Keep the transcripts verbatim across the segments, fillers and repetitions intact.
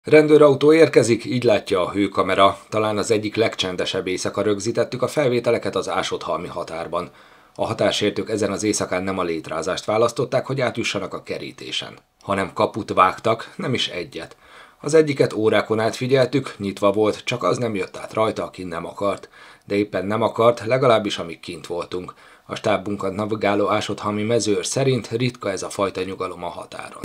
Rendőrautó érkezik, így látja a hőkamera. Talán az egyik legcsendesebb éjszaka rögzítettük a felvételeket az Ásodhalmi határban. A határsértők ezen az éjszakán nem a létrázást választották, hogy átjussanak a kerítésen, hanem kaput vágtak, nem is egyet. Az egyiket órákon át figyeltük, nyitva volt, csak az nem jött át rajta, aki nem akart. De éppen nem akart, legalábbis amíg kint voltunk. A stábunkat navigáló Ásodhalmi mezőr szerint ritka ez a fajta nyugalom a határon.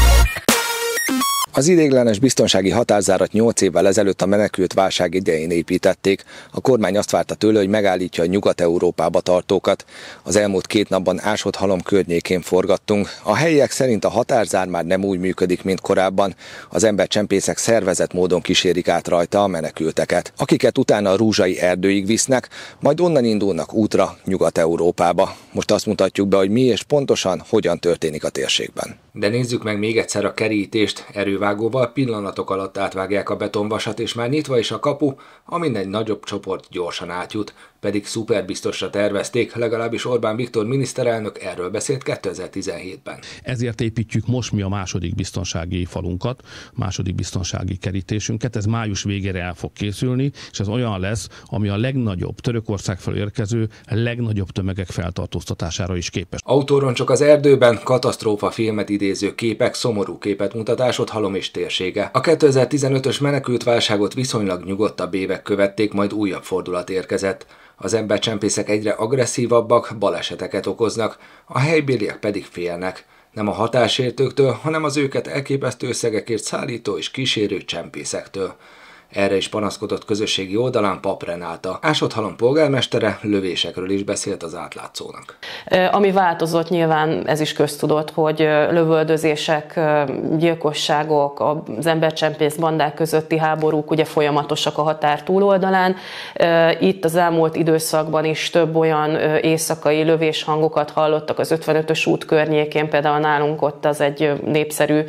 Az ideiglenes biztonsági határzárat nyolc évvel ezelőtt a menekült válság idején építették. A kormány azt várta tőle, hogy megállítja a Nyugat-Európába tartókat. Az elmúlt két napban Ásodhalom környékén forgattunk. A helyiek szerint a határzár már nem úgy működik, mint korábban. Az embercsempészek szervezett módon kísérik át rajta a menekülteket, akiket utána a Rúzsai erdőig visznek, majd onnan indulnak útra Nyugat-Európába. Most azt mutatjuk be, hogy mi és pontosan hogyan történik a térségben. De nézzük meg még egyszer a kerítést. Erővágóval pillanatok alatt átvágják a betonvasat, és már nyitva is a kapu, amin egy nagyobb csoport gyorsan átjut. Pedig szuperbiztosra tervezték, legalábbis Orbán Viktor miniszterelnök erről beszélt kétezer-tizenhétben. Ezért építjük most mi a második biztonsági falunkat, második biztonsági kerítésünket. Ez május végére el fog készülni, és ez olyan lesz, ami a legnagyobb Törökország felől érkező, legnagyobb tömegek feltartóztatására is képes. Autóroncsok az erdőben, katasztrófa filmet idéző képek, szomorú képet mutat Ásodhalom és térsége. A kétezer-tizenötös menekültválságot viszonylag nyugodtabb évek követték, majd újabb fordulat érkezett. Az embercsempészek egyre agresszívabbak, baleseteket okoznak, a helybéliek pedig félnek. Nem a határsértőktől, hanem az őket elképesztő összegekért szállító és kísérő csempészektől. Erre is panaszkodott közösségi oldalán Papp Renáta. Ásodhalom polgármestere lövésekről is beszélt az Átlátszónak. Ami változott, nyilván ez is köztudott, hogy lövöldözések, gyilkosságok, az embercsempész bandák közötti háborúk ugye folyamatosak a határ túloldalán. Itt az elmúlt időszakban is több olyan éjszakai lövéshangokat hallottak az ötvenötös út környékén, például nálunk ott az egy népszerű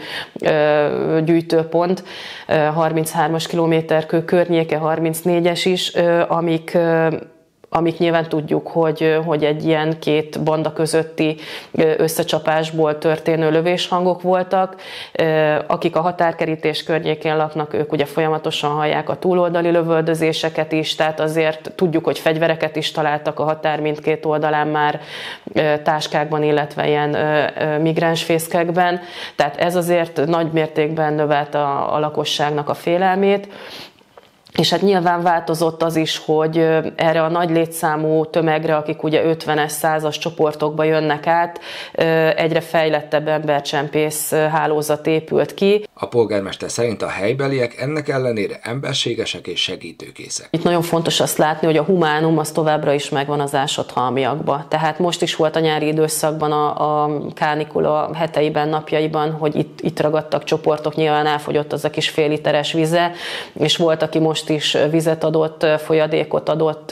gyűjtőpont, harminchármas kilométer környéke, harmincnégyes is, amik, amik nyilván tudjuk, hogy, hogy egy ilyen két banda közötti összecsapásból történő lövéshangok voltak. Akik a határkerítés környékén laknak, ők ugye folyamatosan hallják a túloldali lövöldözéseket is, tehát azért tudjuk, hogy fegyvereket is találtak a határ mindkét oldalán már táskákban, illetve ilyen migránsfészkekben. Tehát ez azért nagy mértékben növelte a, a lakosságnak a félelmét. És hát nyilván változott az is, hogy erre a nagy létszámú tömegre, akik ugye ötvenes, százas csoportokba jönnek át, egyre fejlettebb embercsempész hálózat épült ki. A polgármester szerint a helybeliek ennek ellenére emberségesek és segítőkészek. Itt nagyon fontos azt látni, hogy a humánum az továbbra is megvan az ásodhalmiakban. Tehát most is volt a nyári időszakban a, a kánikula heteiben, napjaiban, hogy itt, itt ragadtak csoportok, nyilván elfogyott az a kis fél literes vize, és volt, aki most is vizet adott, folyadékot adott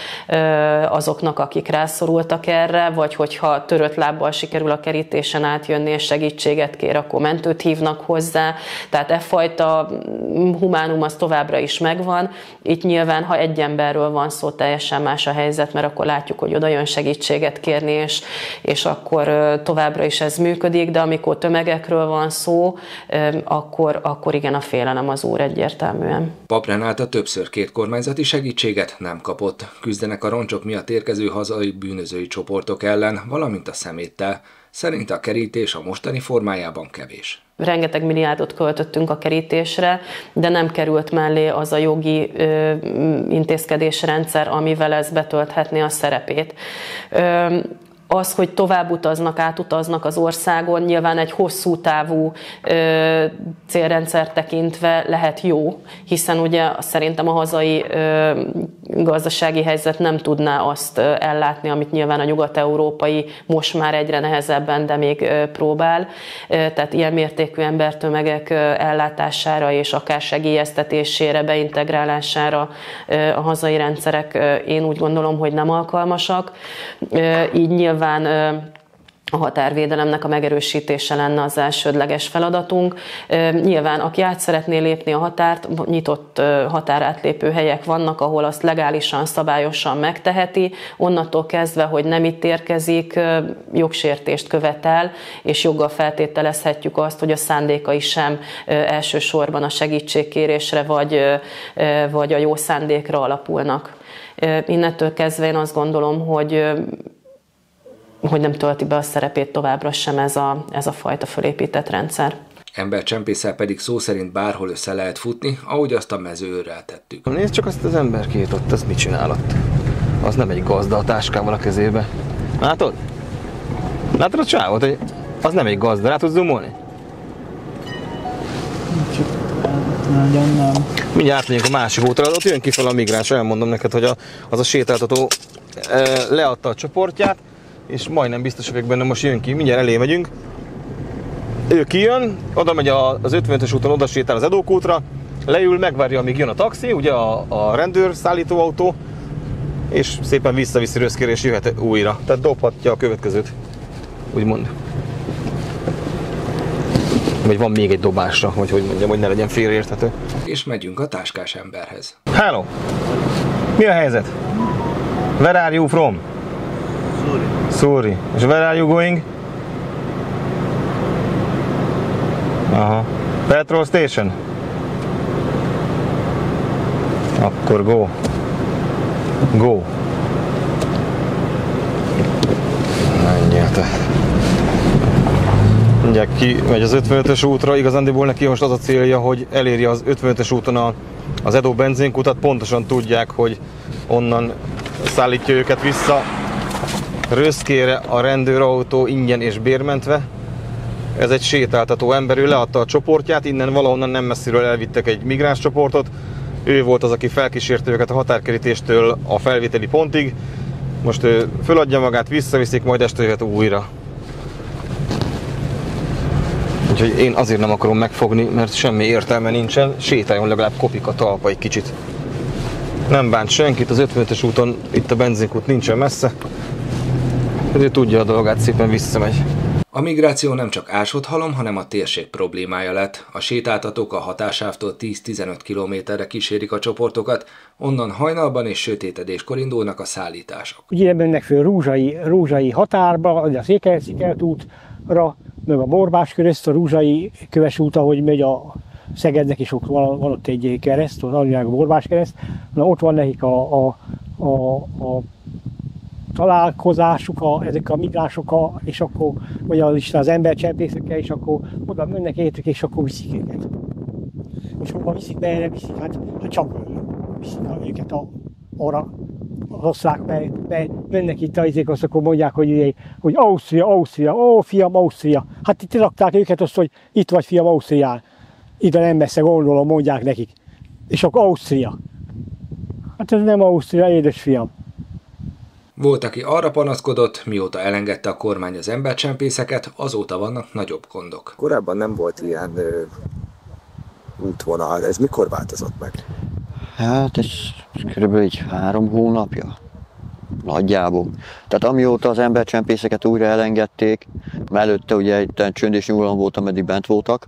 azoknak, akik rászorultak erre, vagy hogyha törött lábbal sikerül a kerítésen átjönni és segítséget kér, akkor mentőt hívnak hozzá. Tehát e fajta humánum az továbbra is megvan. Itt nyilván, ha egy emberről van szó, teljesen más a helyzet, mert akkor látjuk, hogy oda jön segítséget kérni, és, és akkor továbbra is ez működik, de amikor tömegekről van szó, akkor, akkor igen, a félelem az úr egyértelműen. Papp Renáta többször kért kormányzati segítséget, nem kapott. Küzdenek a roncsok miatt érkező hazai bűnözői csoportok ellen, valamint a szeméttel. Szerinte a kerítés a mostani formájában kevés. Rengeteg milliárdot költöttünk a kerítésre, de nem került mellé az a jogi ö, intézkedésrendszer, amivel ez betölthetné a szerepét. Ö, Az, hogy tovább utaznak, átutaznak az országon, nyilván egy hosszú távú ö, célrendszer tekintve lehet jó, hiszen ugye szerintem a hazai ö, gazdasági helyzet nem tudná azt ö, ellátni, amit nyilván a nyugat-európai most már egyre nehezebben, de még ö, próbál. Ö, tehát ilyen mértékű embertömegek ö, ellátására és akár segélyeztetésére, beintegrálására ö, a hazai rendszerek ö, én úgy gondolom, hogy nem alkalmasak. Ö, így nyilván a határvédelemnek a megerősítése lenne az elsődleges feladatunk. Nyilván, aki át szeretné lépni a határt, nyitott határátlépő helyek vannak, ahol azt legálisan, szabályosan megteheti. Onnantól kezdve, hogy nem itt érkezik, jogsértést követel, és joggal feltételezhetjük azt, hogy a szándékai sem elsősorban a segítségkérésre vagy, vagy a jó szándékra alapulnak. Innentől kezdve én azt gondolom, hogy hogy nem tölti be a szerepét továbbra sem ez a, ez a fajta fölépített rendszer. Embercsempésszel pedig szó szerint bárhol össze lehet futni, ahogy azt a mezőőrrel tettük. Nézd csak azt az emberkét ott, az mit csinál ott? Az nem egy gazda a táskával a kezébe. Látod? Látod a csávot, hogy az nem egy gazda, rá tudsz zoomolni? Nagyon nem. Mindjárt átmegyünk a másik útra, ott jön kifele a migráns, elmondom neked, hogy a, az a sétáltató e, leadta a csoportját, és majdnem biztos vagyok benne, most jön ki, mindjárt elé megyünk. Ő kijön, oda megy az ötvenötös úton, oda sétál az Edók útra, leül, megvárja, amíg jön a taxi, ugye a, a rendőrszállítóautó, és szépen visszaviszi röszkére, és jöhet újra. Tehát dobhatja a következőt, úgymond. Vagy van még egy dobásra, hogy hogy mondjam, hogy ne legyen félreérthető. És megyünk a táskás emberhez. Hello! Mi a helyzet? Where are you from? Sorry. Sorry. És where are you going? Aha. Petrol station? Akkor go. Go. Menjél te. Mindjárt ki megy az ötvenötös útra, igazándiból neki most az a célja, hogy eléri az ötvenötös úton a, az Edó benzinkutat, pontosan tudják, hogy onnan szállítja őket vissza Röszkére a rendőrautó ingyen és bérmentve. Ez egy sétáltató ember, ő leadta a csoportját, innen valahonnan nem messziről elvittek egy migráns csoportot. Ő volt az, aki felkísérte őket a határkerítéstől a felvételi pontig. Most ő föladja magát, visszaviszik, majd este jöhet újra. Úgyhogy én azért nem akarom megfogni, mert semmi értelme nincsen, sétáljon legalább kopik a talpa egy kicsit. Nem bánt senkit, az ötvenötös úton, itt a benzinkút nincsen messze. Ő tudja a dolgát, szépen visszamegy. A migráció nem csak Ásódhalom, hanem a térség problémája lett. A sétáltatók a határsávtól tíz-tizenöt kilométerre kísérik a csoportokat, onnan hajnalban és sötétedéskor indulnak a szállítások. Ugye mennek föl Rúzsai, Rúzsai határba, a Székelyszikelt útra, meg a Borbás kereszt, a Rúzsai köves út, ahogy megy a Szegednek, és ott van, van ott egy kereszt, az a Borbás kereszt. Na, ott van nekik a, a, a, a találkozásuk, a, ezek a migránsok, a, és akkor, vagy az Isten az embercsempészekkel, és akkor oda mennek értük, és akkor viszik őket. És hova viszik, merre viszik, hát, hát csak viszik őket a, arra, az osztrák, mert, mert mennek itt azok, azt akkor mondják, hogy, hogy Ausztria, Ausztria, ó fiam, Ausztria. Hát itt rakták őket azt, hogy itt vagy fiam Ausztrián. Ide nem messze, gondolom, mondják nekik. És akkor Ausztria. Hát ez nem Ausztria, édes fiam. Volt, aki arra panaszkodott, mióta elengedte a kormány az embercsempészeket, azóta vannak nagyobb gondok. Korábban nem volt ilyen ö, útvonal, ez mikor változott meg? Hát ez kb. Egy három hónapja, nagyjából. Tehát amióta az embercsempészeket újra elengedték, mert előtte ugye itt csönd és nyugalom volt, ameddig bent voltak,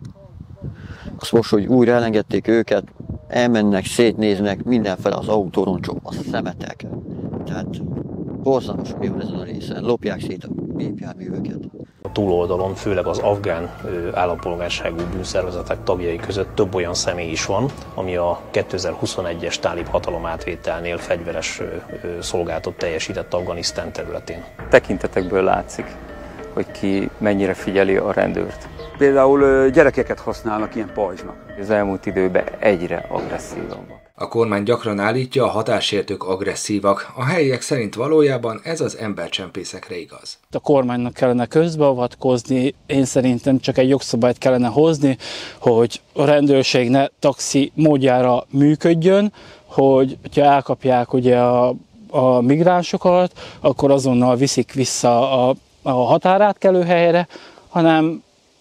azt most, hogy újra elengedték őket, elmennek, szétnéznek, mindenfele az autóroncsok, a szemetek. Tehát borzalmas, mi van ezen a részen, lopják szét a gépjárműveket. A túloldalon, főleg az afgán állampolgárságú bűnszervezetek tagjai között több olyan személy is van, ami a kétezer-huszonegyes tálib hatalomátvételnél fegyveres szolgálatot teljesített Afganisztán területén. Tekintetekből látszik, hogy ki mennyire figyeli a rendőrt. Például gyerekeket használnak ilyen pajzsnak. Az elmúlt időben egyre agresszívabbak. A kormány gyakran állítja, a határsértők agresszívak. A helyiek szerint valójában ez az embercsempészekre igaz. A kormánynak kellene közbeavatkozni, én szerintem csak egy jogszabályt kellene hozni, hogy a rendőrség ne taxi módjára működjön, hogy ha elkapják ugye a, a migránsokat, akkor azonnal viszik vissza a, a határátkelő helyre, hanem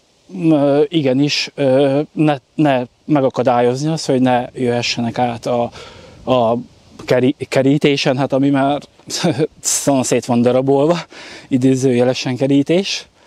igenis ne, ne megakadályozni azt, hogy ne jöhessenek át a, a kerítésen, hát ami már szét van darabolva, idézőjelesen kerítés.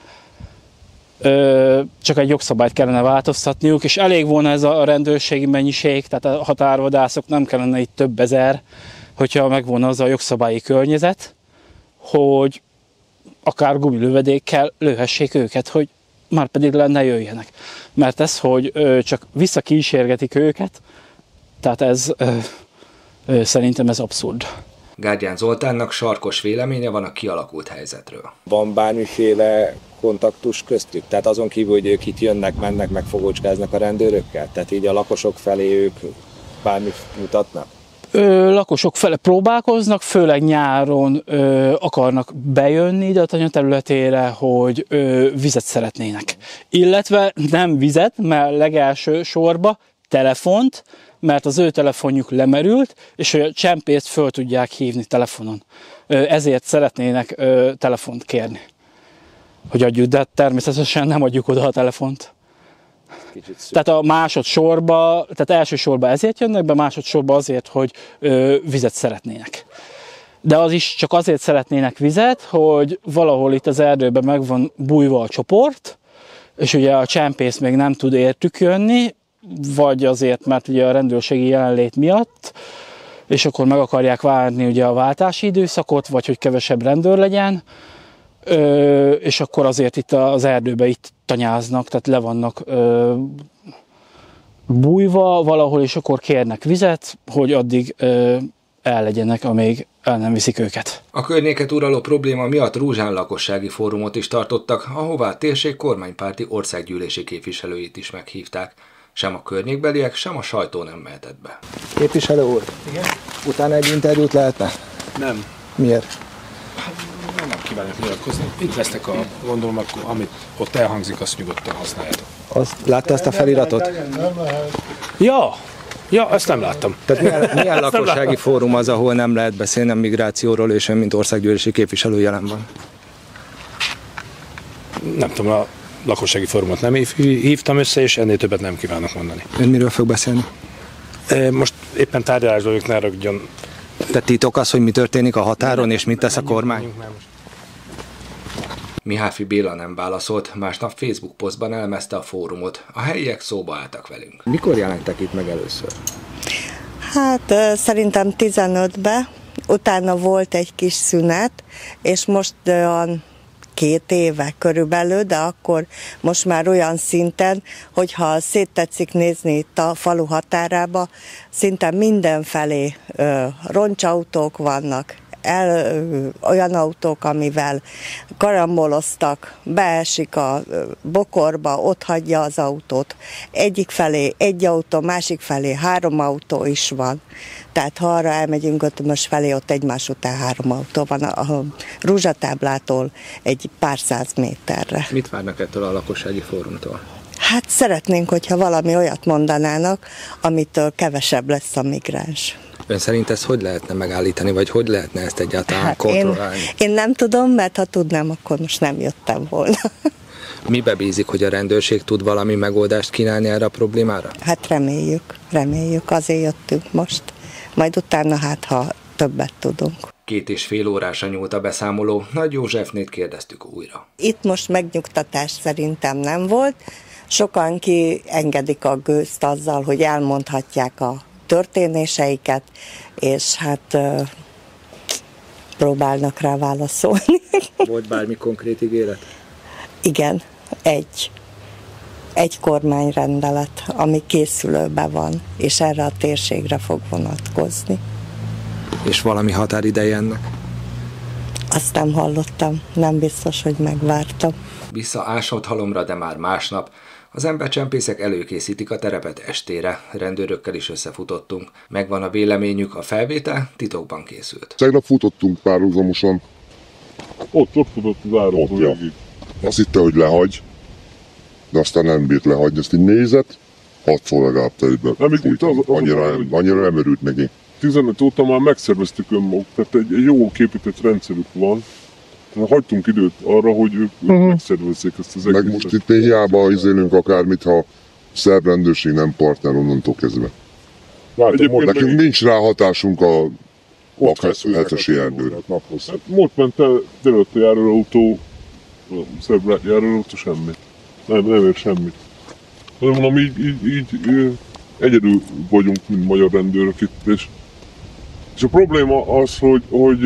Ö, csak egy jogszabályt kellene változtatniuk, és elég volna ez a rendőrségi mennyiség, tehát a határvadászok nem kellene itt több ezer, hogyha megvolna az a jogszabályi környezet, hogy akár gumilövedékkel lőhessék őket, hogy már pedig ne jöjjenek. Mert ez, hogy ö, csak visszakísérgetik őket, tehát ez ö, ö, szerintem ez abszurd. Gárdján Zoltánnak sarkos véleménye van a kialakult helyzetről. Van bármiféle kontaktus köztük? Tehát azon kívül, hogy ők itt jönnek, mennek, meg fogócskáznak a rendőrökkel? Tehát így a lakosok felé ők bármit mutatnak? Ö, lakosok fele próbálkoznak, főleg nyáron ö, akarnak bejönni ide a tanya területére, hogy ö, vizet szeretnének. Illetve nem vizet, mert legelső sorba telefont, mert az ő telefonjuk lemerült, és a csempészt föl tudják hívni telefonon. Ö, ezért szeretnének ö, telefont kérni, hogy adjuk, de természetesen nem adjuk oda a telefont. Tehát a másodsorba, tehát első sorba ezért jönnek be, másodsorba azért, hogy ö, vizet szeretnének. De az is csak azért szeretnének vizet, hogy valahol itt az erdőben meg van bújva a csoport, és ugye a csempész még nem tud értük jönni, vagy azért, mert ugye a rendőrségi jelenlét miatt, és akkor meg akarják várni ugye a váltási időszakot, vagy hogy kevesebb rendőr legyen, Ö, és akkor azért itt az erdőbe itt tanyáznak, tehát le vannak ö, bújva valahol, és akkor kérnek vizet, hogy addig ö, el legyenek, amíg el nem viszik őket. A környéket uraló probléma miatt Rúzsán lakossági fórumot is tartottak, ahová a térség kormánypárti országgyűlési képviselőit is meghívták. Sem a környékbeliek, sem a sajtó nem mehetett be. Képviselő úr? Igen? Utána egy interjút lehetne? Nem. Miért? Nem kívánok nyilatkozni. Itt lesznek a, gondolom, akkor, amit ott elhangzik, azt nyugodtan használjátok. Azt, látta ezt a feliratot? Ja, ja, ezt nem láttam. Tehát milyen, milyen lakossági fórum az, ahol nem lehet beszélni a migrációról, és ön, mint országgyűlési képviselő jelen van? Nem tudom, a lakossági fórumot nem hívtam össze, és ennél többet nem kívánok mondani. Ön miről fog beszélni? Most éppen tárgyalásban ők, ne rögdjön. Tehát titok az, hogy mi történik a határon, és mit tesz a kormány? Mihály Béla nem válaszolt, másnap Facebook posztban elemezte a fórumot. A helyiek szóba álltak velünk. Mikor jelentek itt meg először? Hát szerintem tizenötben, utána volt egy kis szünet, és most olyan két éve körülbelül, de akkor most már olyan szinten, hogyha széttetszik nézni itt a falu határába, szinte mindenfelé ö, roncsautók vannak, el, ö, olyan autók, amivel karamboloztak, beesik a ö, bokorba, ott hagyja az autót. Egyik felé egy autó, másik felé három autó is van. Tehát ha arra elmegyünk Ötömös felé, ott egymás után három autó van a Rúzsatáblától egy pár száz méterre. Mit várnak ettől a lakossági fórumtól? Hát szeretnénk, hogyha valami olyat mondanának, amitől kevesebb lesz a migráns. Ön szerint ezt hogy lehetne megállítani, vagy hogy lehetne ezt egyáltalán hát kontrollálni? Én, én nem tudom, mert ha tudnám, akkor most nem jöttem volna. Mibe bízik, hogy a rendőrség tud valami megoldást kínálni erre a problémára? Hát reméljük, reméljük, azért jöttünk most. Majd utána hát, ha többet tudunk. Két és fél órása nyúlt a beszámoló, Nagy Józsefnét kérdeztük újra. Itt most megnyugtatás szerintem nem volt. Sokan kiengedik a gőzt azzal, hogy elmondhatják a történéseiket, és hát uh, próbálnak rá válaszolni. Volt bármi konkrét ígéret? Igen, egy. Egy kormányrendelet, ami készülőben van, és erre a térségre fog vonatkozni. És valami határideje ennek? Azt nem hallottam, nem biztos, hogy megvártam. Vissza Ásóthalomra, de már másnap. Az embercsempészek előkészítik a terepet estére, rendőrökkel is összefutottunk. Megvan a véleményük, a felvétel titokban készült. Tegnap futottunk párhuzamosan. Ott, ott futott az áron. Ja. Azt hitte, hogy lehagy, de aztán nem bírt lehagyni. Ezt így nézett, hatszor legalább telibe fújt. Annyira, annyira nem örült neki. tizenöt óta már megszerveztük önmaguk, tehát egy, egy jó képített rendszerük van. Tehát hagytunk időt arra, hogy ők uh-huh. megszervezzék ezt az egészet. Meg most itt még hiába izélünk akármit, ha szerb rendőrség nem partner onnantól kezdve. Nekünk még... nincs rá hatásunk a lakhetesi erdőre. Hát most ment el délőtt a járóautó, a szerb járóautó, semmi. Nem, nem ér semmit. De mondom, így, így, így egyedül vagyunk, mint magyar rendőrök itt, és, és a probléma az, hogy, hogy,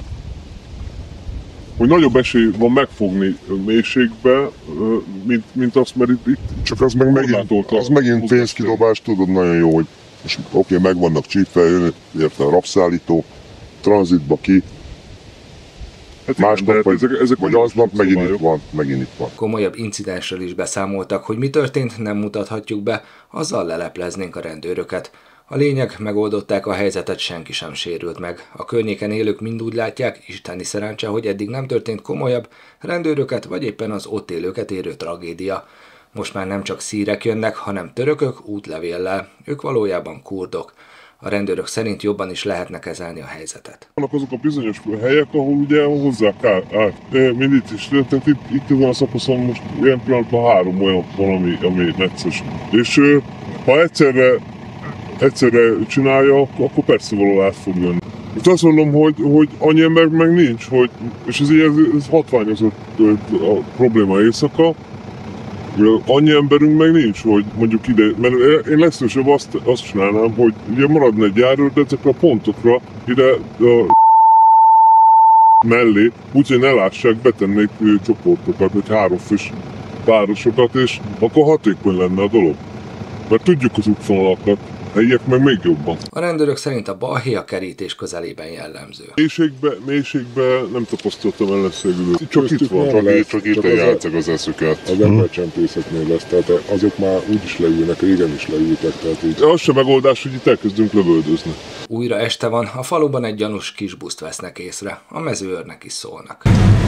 hogy nagyobb esély van megfogni mélységbe, mint, mint azt, mert itt, itt csak az meg megint, az megint pénzkidobás, tudod nagyon jó, hogy most oké, okay, meg vannak csípve, jön érte a rabszállító, tranzitba ki, hát másnap igen, vagy, ezek, ezek vagy aznap megint itt van, megint itt van. Komolyabb incidensről is beszámoltak, hogy mi történt, nem mutathatjuk be, azzal lelepleznénk a rendőröket. A lényeg, megoldották a helyzetet, senki sem sérült meg. A környéken élők mind úgy látják, isteni szerencse, hogy eddig nem történt komolyabb, rendőröket vagy éppen az ott élőket érő tragédia. Most már nem csak szírek jönnek, hanem törökök útlevéllel, ők valójában kurdok. A rendőrök szerint jobban is lehetne kezelni a helyzetet. Vannak azok a bizonyos helyek, ahol ugye hozzák át, mint itt is történt, itt, itt ezen a szakaszon most ilyen pillanatban három olyan van, ami, ami necces. És ha egyszerre, egyszerre csinálja, akkor persze valahol át fog jönni. Most azt mondom, hogy, hogy annyi ember meg nincs, hogy, és ez, ez, ez hatványozott a probléma éjszaka, annyi emberünk meg nincs, hogy mondjuk ide, mert én legszívesebb azt, azt csinálnám, hogy ugye maradna egy járőr, de ezekre a pontokra ide a mellé, úgyhogy ne lássák, betennék csoportokat, vagy háromfős párosokat, és akkor hatékony lenne a dolog. Mert tudjuk az útvonalakat, helyiek meg még jobban. A rendőrök szerint a balhé a kerítés közelében jellemző. Mélységbe, mélységbe nem tapasztaltam ellenszegülőt. Csak itt van, csak, lesz, csak itt játszak az eszüket. Az embercsempészetnél lesz, tehát azok már úgy is leülnek, régen is leültek. Tehát így. Az sem megoldás, hogy itt elkezdünk lövöldözni. Újra este van, a faluban egy gyanús kis buszt vesznek észre, a mezőőrnek is szólnak.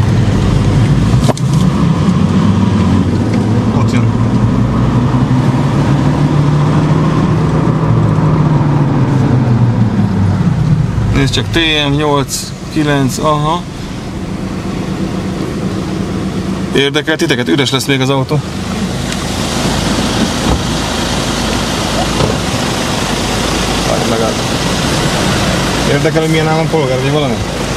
Ott jön. Nézd csak, té em nyolc kilenc, aha. Érdekel titeket? Üres lesz még az autó. Várj, megáll. Érdekel, hogy milyen állampolgár, vagy valami?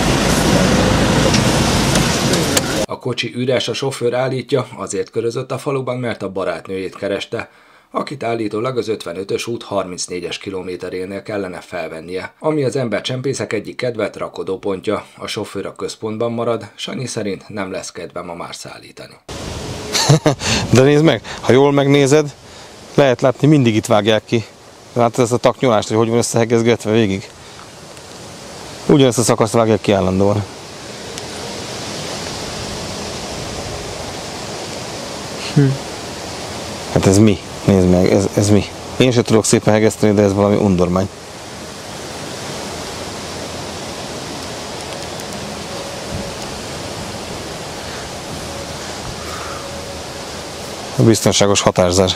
A kocsi üres, a sofőr állítja, azért körözött a faluban, mert a barátnőjét kereste, akit állítólag az ötvenötös út harmincnégyes kilométerénél kellene felvennie, ami az embercsempészek egyik kedvelt rakodópontja. A sofőr a központban marad, Sanyi szerint nem lesz kedve ma már szállítani. De nézd meg, ha jól megnézed, lehet látni, mindig itt vágják ki. Látod ezt a taknyolást, hogy hogy van összehegezgetve végig? Ugyanezt a szakaszt vágják ki állandóan. Hm. Hát ez mi? Nézd meg, ez, ez mi? Én sem tudok szépen hegeszteni, de ez valami undormány. A biztonságos határzár.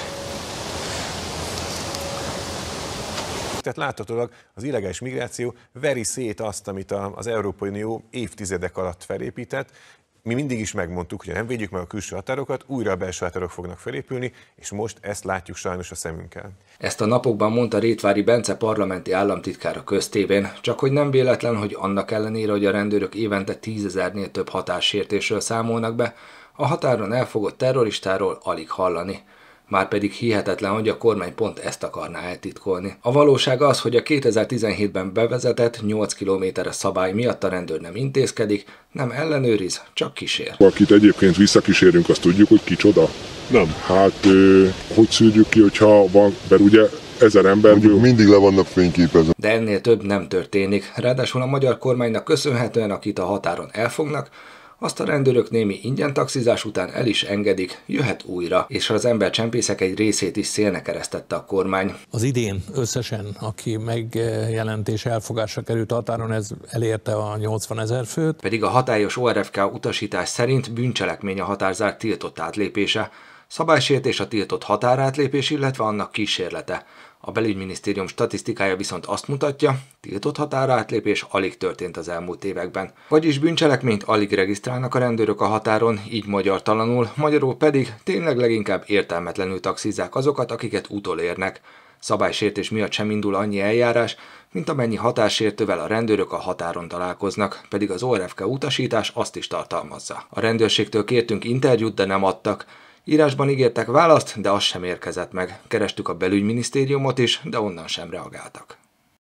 Tehát láthatólag az illegális migráció veri szét azt, amit az Európai Unió évtizedek alatt felépített. Mi mindig is megmondtuk, hogy ha nem védjük meg a külső határokat, újra a belső határok fognak felépülni, és most ezt látjuk sajnos a szemünkkel. Ezt a napokban mondta Rétvári Bence parlamenti államtitkár a köztévén, csak hogy nem véletlen, hogy annak ellenére, hogy a rendőrök évente tízezernél több határsértésről számolnak be, a határon elfogott terroristáról alig hallani. Márpedig hihetetlen, hogy a kormány pont ezt akarná eltitkolni. A valóság az, hogy a kétezer-tizenhétben bevezetett nyolc kilométeres szabály miatt a rendőr nem intézkedik, nem ellenőriz, csak kísér. Akit egyébként visszakísérünk, azt tudjuk, hogy kicsoda? Nem. Hát, hogy szűrjük ki, hogyha van, mert ugye ezer emberből mindig le vannak fényképezve. De ennél több nem történik. Ráadásul a magyar kormánynak köszönhetően, akit a határon elfognak, azt a rendőrök némi ingyen taxizás után el is engedik, jöhet újra, és az embercsempészek egy részét is szélne keresztette a kormány. Az idén összesen, aki megjelent és elfogásra került határon, ez elérte a nyolcvanezer főt. Pedig a hatályos o er ef ká utasítás szerint bűncselekmény a határzár tiltott átlépése, szabálysértés a tiltott határátlépés, illetve annak kísérlete. A belügyminisztérium statisztikája viszont azt mutatja, tiltott határátlépés alig történt az elmúlt években. Vagyis bűncselekményt alig regisztrálnak a rendőrök a határon, így magyartalanul, magyarul pedig tényleg leginkább értelmetlenül taxizzák azokat, akiket utolérnek. Szabálysértés miatt sem indul annyi eljárás, mint amennyi határsértővel a rendőrök a határon találkoznak, pedig az o er ef ká utasítás azt is tartalmazza. A rendőrségtől kértünk interjút, de nem adtak. Írásban ígértek választ, de az sem érkezett meg. Kerestük a belügyminisztériumot is, de onnan sem reagáltak.